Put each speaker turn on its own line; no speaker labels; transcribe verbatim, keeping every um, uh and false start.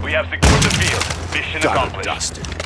We have secured the field. Mission
Done and
accomplished.
dusted.